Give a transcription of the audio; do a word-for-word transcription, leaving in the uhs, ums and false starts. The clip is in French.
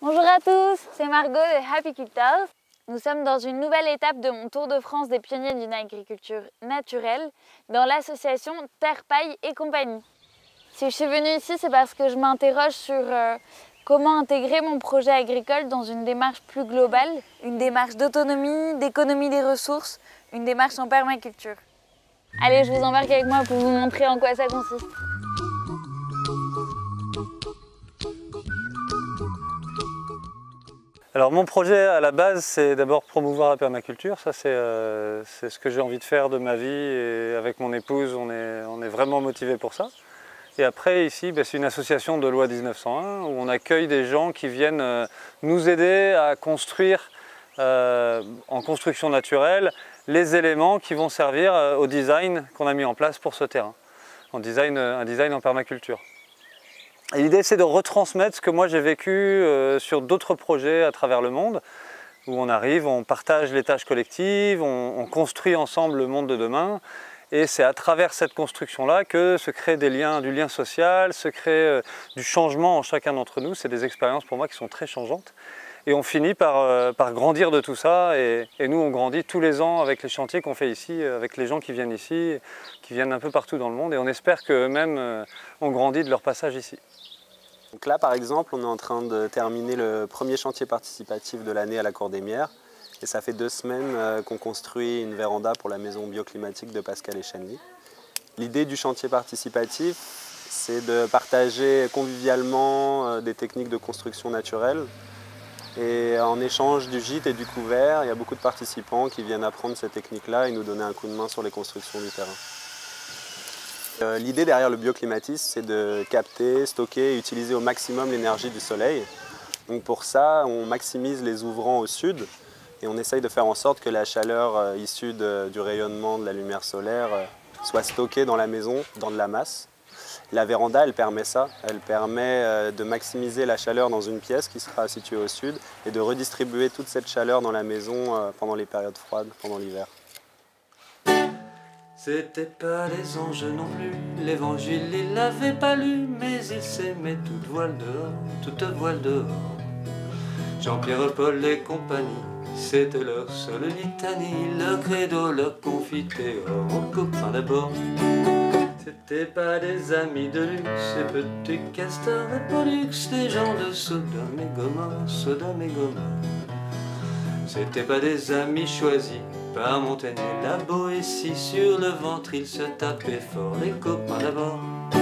Bonjour à tous, c'est Margot de Happycultors. Nous sommes dans une nouvelle étape de mon tour de France des pionniers d'une agriculture naturelle dans l'association Terre Paille et compagnie. Si je suis venue ici, c'est parce que je m'interroge sur euh, comment intégrer mon projet agricole dans une démarche plus globale, une démarche d'autonomie, d'économie des ressources, une démarche en permaculture. Allez, je vous embarque avec moi pour vous montrer en quoi ça consiste. Alors mon projet à la base, c'est d'abord promouvoir la permaculture. Ça, c'est euh, ce que j'ai envie de faire de ma vie, et avec mon épouse, on est, on est vraiment motivés pour ça. Et après, ici, ben, c'est une association de loi mille neuf cent un où on accueille des gens qui viennent euh, nous aider à construire euh, en construction naturelle les éléments qui vont servir euh, au design qu'on a mis en place pour ce terrain, en design, un design en permaculture. Et l'idée, c'est de retransmettre ce que moi j'ai vécu euh, sur d'autres projets à travers le monde, où on arrive, on partage les tâches collectives, on, on construit ensemble le monde de demain. Et c'est à travers cette construction-là que se créent des liens, du lien social, se crée euh, du changement en chacun d'entre nous. C'est des expériences pour moi qui sont très changeantes. Et on finit par, euh, par grandir de tout ça. Et, et nous, on grandit tous les ans avec les chantiers qu'on fait ici, avec les gens qui viennent ici, qui viennent un peu partout dans le monde. Et on espère qu'eux-mêmes euh, ont grandi de leur passage ici. Donc là, par exemple, on est en train de terminer le premier chantier participatif de l'année à la Cour-des-Mières. Et ça fait deux semaines euh, qu'on construit une véranda pour la maison bioclimatique de Pascal et Chani. L'idée du chantier participatif, c'est de partager convivialement euh, des techniques de construction naturelle. Et en échange du gîte et du couvert, il y a beaucoup de participants qui viennent apprendre ces techniques-là et nous donner un coup de main sur les constructions du terrain. Euh, L'idée derrière le bioclimatisme, c'est de capter, stocker et utiliser au maximum l'énergie du soleil. Donc pour ça, on maximise les ouvrants au sud et on essaye de faire en sorte que la chaleur euh, issue de, du rayonnement de la lumière solaire euh, soit stockée dans la maison, dans de la masse. La véranda, elle permet ça. Elle permet euh, de maximiser la chaleur dans une pièce qui sera située au sud et de redistribuer toute cette chaleur dans la maison euh, pendant les périodes froides, pendant l'hiver. C'était pas les anges non plus, l'évangile il l'avait pas lu, mais il s'aimait toute voile dehors, toute voile dehors. Jean-Pierre, Paul et compagnie, c'était leur seule litanie, leur credo, leur confitéor, aux copains d'abord. C'était pas des amis de luxe, et petits castors et pollux, des gens de Sodome et Gomorrhe, Sodome et Gomorrhe. C'était pas des amis choisis par Montaigne et la Boétie, sur le ventre ils se tapaient fort, les copains d'abord.